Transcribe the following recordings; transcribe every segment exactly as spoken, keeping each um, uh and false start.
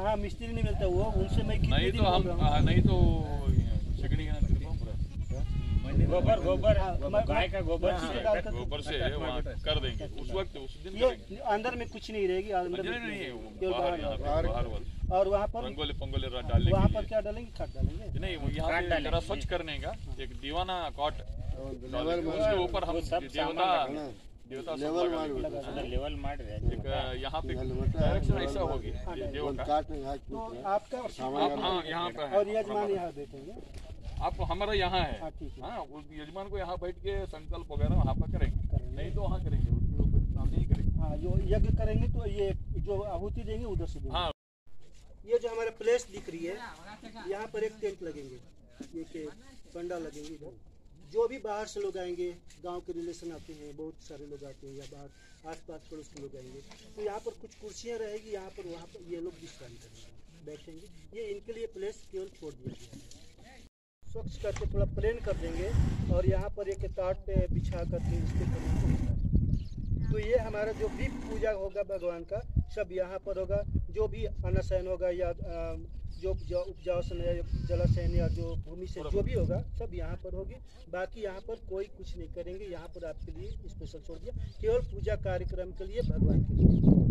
हाँ मिस्त्री नहीं मिलता वो, उनसे मैं नहीं तो हम नहीं तो शिकड़ी का गोबर गोबर गाय का गोबर गोबर से वहाँ कर देंगे उस वक्त उस दिन ये अंदर में कुछ नहीं रहेगी, अंदर नहीं में नहीं बाहर बाहर और वहाँ पर रंगोली पंगोली डालेंगे। वहाँ पर क्या डालेंगे? खाद डालेंगे नहीं, यहाँ पे जरा स्वच्छ करने का एक दीवाना कॉट उसके ऊपर हम देवता देवता लेवल मार रहे यहाँ पे डायरेक्शन ऐसा होगी देव का। तो आपका आप हाँ यहाँ पे और यजमान यहाँ बैठेंगे, आप हमारा यहाँ है हाँ, उस यजमान को यहाँ बैठ के संकल्प वगैरह वहाँ पर करेंगे, नहीं तो वहाँ करेंगे, सामने ही करेंगे। हाँ जो यज्ञ करेंगे तो ये जो आहुति देंगे उधर से देंगे। हाँ ये जो हमारा प्लेस दिख रही है, यहाँ पर एक टेंट लगेंगे, ये के पंडा लगेंगे इधर। जो भी बाहर से लोग आएंगे, गांव के रिलेशन आते हैं, बहुत सारे लोग आते हैं, या बाहर आसपास पड़ोस के लोग आएंगे, तो यहाँ पर कुछ कुर्सियाँ रहेगी, यहाँ पर वहाँ पर ये लोग विश्राम करेंगे, बैठेंगे। ये इनके लिए प्लेस केवल छोड़ दिया गया है। स्वच्छ करके थोड़ा प्लेन कर देंगे और यहाँ पर एक टाट बिछा करके इसके करेंगे। तो ये हमारा जो भी पूजा होगा भगवान का सब यहाँ पर होगा। जो भी अनशयन होगा या जो जो उपजाऊ या जलाशयन या जो भूमि से जो भी होगा सब यहाँ पर होगी। बाकी यहाँ पर कोई कुछ नहीं करेंगे, यहाँ पर आपके लिए स्पेशल छोड़ दिया, केवल पूजा कार्यक्रम के लिए, भगवान के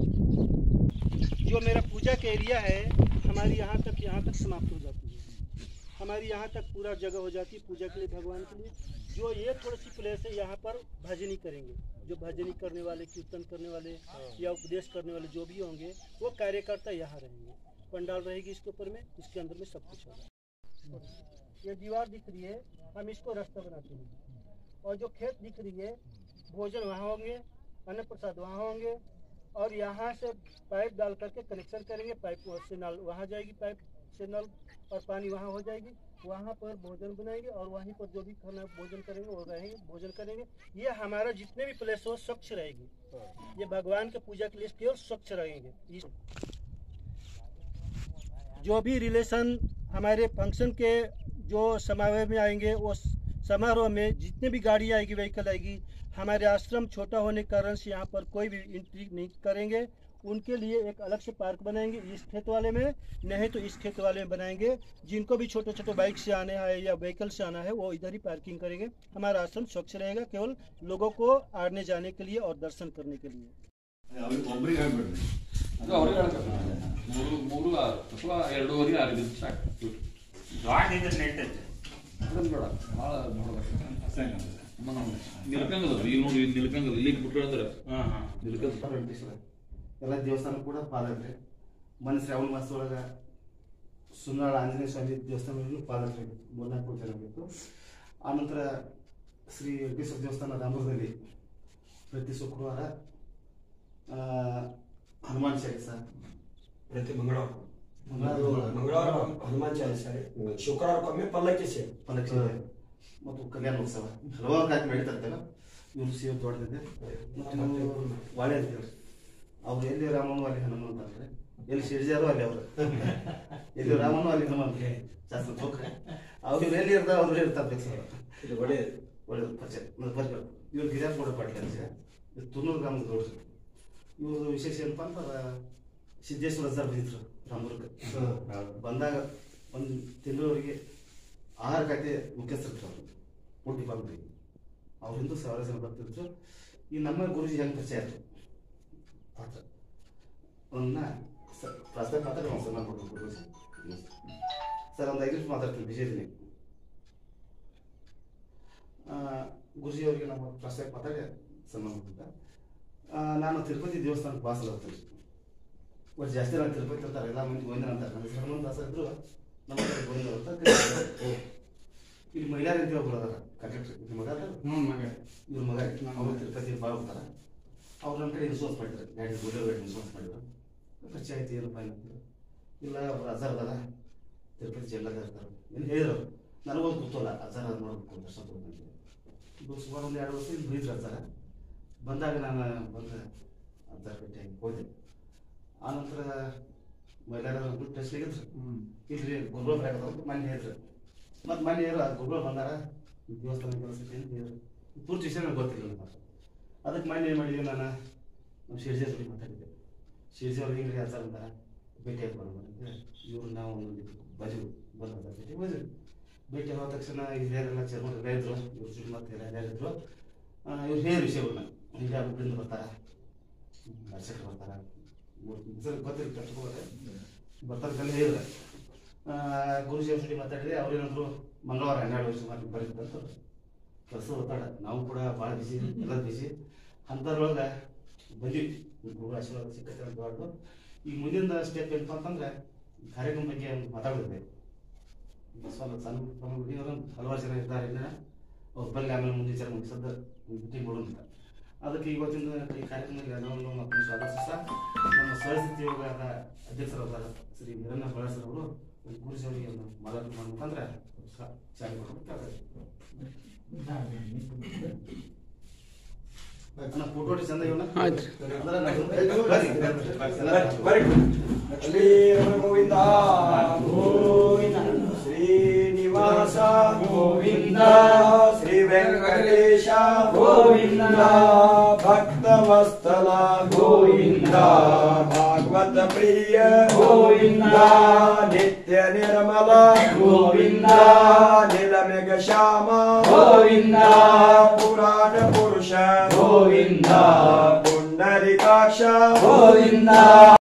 लिए। जो मेरा पूजा का एरिया है हमारी यहाँ तक यहाँ तक समाप्त हो जाती है, हमारी यहाँ तक पूरा जगह हो जाती है पूजा के लिए, भगवान के लिए। जो ये थोड़ी सी प्लेस है यहाँ पर भजनी करेंगे, जो भजनी करने वाले, कीर्तन करने वाले या उपदेश करने वाले जो भी होंगे वो कार्यकर्ता यहाँ रहेंगे। पंडाल रहेगी इसके ऊपर में, इसके अंदर में सब कुछ होगा। ये दीवार दिख रही है, हम इसको रास्ता बनाते हैं। और जो खेत दिख रही है, भोजन वहाँ होंगे, अन्न प्रसाद वहाँ होंगे, और यहाँ से पाइप डाल करके कनेक्शन करेंगे, पाइप से नल वहाँ जाएगी, पाइप से नल और पानी वहाँ हो जाएगी। वहाँ पर भोजन बनाएंगे और वहीं पर जो भी खाना भोजन करेंगे वो रहेंगे, भोजन करेंगे। ये हमारा जितने भी प्लेस हो स्वच्छ रहेगी, ये भगवान के पूजा के लिए केवल स्वच्छ रहेंगे। जो भी रिलेशन हमारे फंक्शन के जो समारोह में आएंगे, वो समारोह में जितने भी गाड़ी आएगी, व्हीकल आएगी, हमारे आश्रम छोटा होने के कारण से यहाँ पर कोई भी एंट्री नहीं करेंगे। उनके लिए एक अलग से पार्क बनाएंगे, इस खेत वाले में नहीं तो इस खेत वाले में बनाएंगे। जिनको भी छोटे छोटे बाइक से आने है या व्हीकल से आना है वो इधर ही पार्किंग करेंगे। हमारा आश्रम स्वच्छ रहेगा, केवल लोगों को आने जाने के लिए और दर्शन करने के लिए। ಎಲ್ಲ ದೇವಸ್ಥಾನ ಕೂಡ ಪಾದಯಾತ್ರೆ. ಮೊನ್ನೆ ಶ್ರಾವಣ ಮಾಸದೊಳಗ ಸುನ್ನಾಳ ಆಂಜನೇಯ ಸ್ವಾಮಿ ದೇವಸ್ಥಾನದಲ್ಲೂ ಪಾದಯಾತ್ರೆ ಮೂರ್ನಾಲ್ಕು ಜನ ಆಗಿತ್ತು. ಆನಂತರ ಶ್ರೀ ವೆಂಕಟೇಶ್ವರ ದೇವಸ್ಥಾನ ರಾಮದುರ್ಗದಲ್ಲಿ ಪ್ರತಿ ಶುಕ್ರವಾರ ಹನುಮಾನ್ ಚಾಲಿಸ, ಪ್ರತಿ ಮಂಗಳವಾರ ಮಂಗಳವಾರ ಹನುಮಾನ್ ಚಾಲಿಸ, ಶುಕ್ರವಾರಕ್ಕೊಮ್ಮೆ ಪಲ್ಲಕ್ಕಿ ಸೇವೆ ಪಲ್ಲಕ್ಕಿ ಮತ್ತು ಕಲ್ಯಾಣ ಉತ್ಸವ ಹಲವಾರು ಕಾರ್ಯಕ್ರಮ ನಡೀತಾ ಇರ್ತವೆ. ಇವರು ಸೇವೆ ದೊಡ್ಡದಿದೆ. ವಾಳೆ ಅಂತೇಳಿ ಅವ್ರು ಎಲ್ಲಿ ರಾಮನು ಅಲ್ಲಿ ಹನುಮಂತ ಅಂದ್ರೆ, ಎಲ್ಲಿ ಶಿರ್ಜಾರು ಅಲ್ಲಿ ಅವರು, ಎಲ್ಲಿ ರಾಮನು ಅಲ್ಲಿ ಹನುಮಂತ ಶಾಸ್ತ್ರ ಚೌಕ. ಅವ್ರು ಎಲ್ಲಿ ಇರ್ತಾರೆ ಅವ್ರು ಇರ್ತಾರೆ. ಒಳ್ಳೆ ಒಳ್ಳೆ ಪರಿಚಯ ಪರಿಚಯ. ಇವ್ರು ಗಿರಿಯಾಪುರ ಪಾಟೀಲ್ ಅಂತ, ಇದು ತುನ್ನೂರು ಗ್ರಾಮದ ದೊಡ್ಡದು. ಇವ್ರದ್ದು ವಿಶೇಷ ಏನಪ್ಪ ಅಂದ್ರೆ ಸಿದ್ದೇಶ್ವರ ಸರ್ ಬಂದಿದ್ರು ರಾಮದುರ್ಗ. ಬಂದಾಗ ಒಂದು ತಿಂಗಳವರೆಗೆ ಆಹಾರ ಖಾತೆ ಮುಖ್ಯಸ್ಥರು ಅವರು ಫುಡ್ ಡಿಪಾರ್ಟ್ಮೆಂಟ್. ಅವರಿಂದ ಸಾವಿರ ಜನ ಬರ್ತಿದ್ರು. ಈ ನಮ್ಮ ಗುರುಜಿ ಹೆಂಗೆ ಪರಿಚಯ ಆಯ್ತು ಪಾತ್ರ ಅವನ್ನ ಪ್ರಸ್ತಾವ ಮಾತಾಡಿ ಒಂದು ಸನ್ಮಾನ ಕೊಟ್ಟು ಗುರುಜಿ ಸರ್ ಒಂದು ಐದು ನಿಮಿಷ ಮಾತಾಡ್ತೀನಿ ವಿಜಯದಲ್ಲಿ. ಗುರುಜಿ ಅವರಿಗೆ ನಮ್ಮ ಪ್ರಸ್ತಾವ ಮಾತಾಡಿ ಸನ್ಮಾನ ಕೊಟ್ಟಿದ್ದ. ನಾನು ತಿರುಪತಿ ದೇವಸ್ಥಾನಕ್ಕೆ ವಾಸಲ್ ಹೋಗ್ತೀನಿ. ಬಟ್ ಜಾಸ್ತಿ ನಾನು ತಿರುಪತಿ ಇರ್ತಾರೆ, ಎಲ್ಲ ಮಂದಿ ಗೋವಿಂದ ಅಂತಾರೆ. ನನ್ನ ಹನುಮಂತ ದಾಸ ಇದ್ರು ನಮ್ಮ ಕಡೆ ಗೋವಿಂದ ಅಂತ. ಇಲ್ಲಿ ಮಹಿಳಾರ ಅಂತ ಒಬ್ಬರು ಕಾಂಟ್ರಾಕ್ಟರ್, ಇವ್ರ ಮಗ ಇವ್ರ ಮಗ ಅವರು ತಿರುಪತಿ ಭಾಳ ಹೋಗ್ತಾರೆ. ಅವ್ರು ನಮ್ಮ ಕಡೆ ಇನ್ಶೂರೆನ್ಸ್ ಮಾಡಿದ್ರು, ಗಾಡಿ ಗೋಲ್ಡರ್ ಗಾಡಿ ಇನ್ಶೂರೆನ್ಸ್ ಮಾಡಿದ್ರು. ಪರಿಚಯ ಆಯ್ತು ಏನಪ್ಪ ಏನಂತ. ಇಲ್ಲ ಅವ್ರು ಅಜಾರ್ ಅದಲ್ಲ, ತಿರುಪತಿ ಜೈಲಾಗ ಇರ್ತಾರೆ ಏನು ಹೇಳಿದ್ರು. ನನಗೊಂದು ಗೊತ್ತಲ್ಲ ಅಜಾರ್ ಅದು ನೋಡ್ಬೇಕು ದರ್ಶನ ತಗೊಂಡು. ಇದು ಸುಮಾರು ಒಂದು ಎರಡು ವರ್ಷ ಇಲ್ಲಿ ಬೈದ್ರು ಅಜಾರ. ಬಂದಾಗ ನಾನು ಬಂದು ಅಜಾರ್ ಭೇಟಿ ಹೋದೆ. ಆನಂತರ ಮಹಿಳೆಯರ ಟೆಸ್ಟ್ಲಿಗಿದ್ರು ಇಲ್ರಿ ಗುರುಗಳು ಬರಾಕತ್ತ ಮನೆ ಹೇಳಿದ್ರು. ಮತ್ತು ಮನೆ ಹೇಳು ಗುರುಗಳು ಬಂದಾರ ದೇವಸ್ಥಾನ ಕೆಲಸಕ್ಕೆ ಅಂತ ಹೇಳಿದ್ರು. ಪೂರ್ತಿ ವಿಷಯ ನನಗೆ ಗೊತ್ತಿರಲಿಲ್ಲ. ಮಾತ್ರ ಅದಕ್ಕೆ ಮನೆ ಏನು ಮಾಡಿದ್ವಿ, ನಾನು ನಮ್ಮ ಶಿರ್ಜಿ ಅವ್ರಿಗೆ ಮಾತಾಡಿದ್ದೆ. ಶಿರ್ಜಿ ಅವ್ರಿಗೆ ಹಿಂಗ್ರಿ ಅಜಾರ್ ಅಂತಾರೆ, ಭೇಟಿಯಾಗಿ ಬರೋದಂದ್ರೆ ಇವ್ರು ನಾವು ಒಂದು ಬಜು ಬರೋದ ಭೇಟಿ ಬಂದ್ವಿ. ಭೇಟಿ ಆದ ತಕ್ಷಣ ಹಿರಿಯರೆಲ್ಲ ಚೇರ್ಮನ್ ಎಲ್ಲ ಇದ್ರು, ಇವ್ರ ಜೊತೆ ಮತ್ತೆ ಎಲ್ಲ ಯಾರಿದ್ರು. ಇವ್ರು ಹೇಳಿ ವಿಷಯಗಳನ್ನ ಹಿಂಗೆ ಹುಬ್ಳಿಂದ ಬರ್ತಾರೆ, ದರ್ಶಕರು ಬರ್ತಾರೆ, ಗೊತ್ತಿಲ್ಲ ಕಟ್ಕೋತಾರೆ ಬರ್ತಾರೆ ಹೇಳಿದ್ರೆ ಗುರುಜಿ ಅವ್ರ ಜೊತೆ ಮಾತಾಡಿದ್ರೆ ಅವ್ರೇನಾದ್ರು ಮಂಗಳವಾರ ಹನ್ನೆರಡು ವರ್ಷ ಮಾಡಿ ಬರೀತಂತ ಕೆಲಸ ಒತ್ತಡ. ನಾವು ಕೂಡ ಭಾಳ ಬಿಸಿ, ಎಲ್ಲ ಬಿಸಿ. ಅಂಥದ್ರೊಳಗೆ ಬಂದ್ವಿ, ಗುರು ಆಶೀರ್ವಾದ ಸಿಕ್ಕತ್ತೆ ಅಂತ ದೊಡ್ಡ. ಈಗ ಮುಂದಿನ ಸ್ಟೆಪ್ ಏನಪ್ಪ ಅಂತಂದ್ರೆ ಕಾರ್ಯಕ್ರಮ ಬಗ್ಗೆ ಮಾತಾಡೋದಿದೆ. ಸ್ವಲ್ಪ ಸಣ್ಣ ಸಣ್ಣ ಹುಡುಗಿಯವರು ಹಲವಾರು ಜನ ಇದ್ದಾರೆ, ಇಲ್ಲ ಅವ್ರ ಬಲ್ಲಿ ಆಮೇಲೆ ಮುಂದಿನ ಜನ ಮುಗಿಸೋದು ಮೀಟಿಂಗ್ ಮಾಡೋದಿಲ್ಲ. ಅದಕ್ಕೆ ಇವತ್ತಿನ ಈ ಕಾರ್ಯಕ್ರಮದಲ್ಲಿ ನಾವು ಮತ್ತು ಸ್ವಾಗತಿಸ ನಮ್ಮ ಸಹಸ್ಥಿತಿ ಯೋಗದ ಅಧ್ಯಕ್ಷರಾದ ಶ್ರೀ ವೀರಣ್ಣ ಬಳಸರ್ ಅವರು ಗುರುಜಿ ಅವರಿಗೆ ಒಂದು ಮಾತಾಡ ಮಾಡ್ಬೇಕಂದ್ರೆ ಚಾಲು ಮಾಡ್ಬೇಕಾದ್ರೆ ಫೋಟೋ ಚಂದ ಇವನ್ನ ಶ್ರೀ ಗೋವಿಂದ ಗೋವಿಂದ ಶ್ರೀನಿವಾಸ ಗೋವಿಂದ ಶ್ರೀ ವೆಂಕಟೇಶ ಗೋವಿಂದ ಭಕ್ತವತ್ಸಲ ಗೋವಿಂದ ಭಾಗವತ ಪ್ರಿಯ ಗೋವಿಂದ ನಿತ್ಯ ನಿರ್ಮಲ ಗೋವಿಂದ ನಿಲಮೆಘ ಶ್ಯಾಮ ಗೋವಿಂದ ಪುರಾಣ ಪುರುಷ ಗೋವಿಂದ ಪುಂಡರೀಕಾಕ್ಷ ಗೋವಿಂದ.